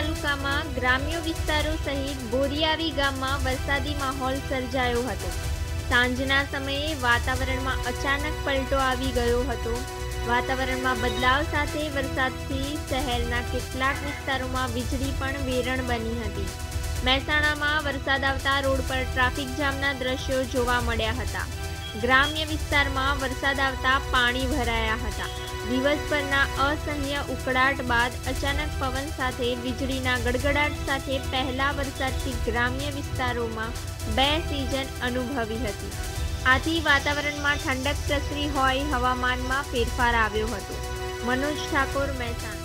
તાલુકામાં ગ્રામ્ય વિસ્તારો સહિત બોરિયાવી ગામમાં વરસાદી માહોલ સર્જાયો હતો। સાંજના સમયે વાતાવરણમાં અચાનક પલટો આવી ગયો હતો। વાતાવરણમાં બદલાવ સાથે વરસાદથી શહેરના કેટલાક વિસ્તારોમાં વીજળી પણ વેરણ બની હતી। મહેસાણામાં વરસાદ આવતા રોડ પર ટ્રાફિક જામના દ્રશ્યો જોવા મળ્યા હતા। ગ્રામ્ય વિસ્તારમાં વરસાદ આવતા પાણી ભરાયા હતા। દિવસભરના અસહ્ય ઉકળાટ બાદ અચાનક પવન સાથે વીજળીના ગડગડાટ સાથે પહેલા વરસાદથી ગ્રામ્ય વિસ્તારોમાં 2 સિઝન અનુભવી હતી। આથી વાતાવરણમાં ઠંડક પ્રસરી હોય હવામાનમાં ફેરફાર આવ્યો હતો। મનોજ ઠાકોર, મહેસાણા।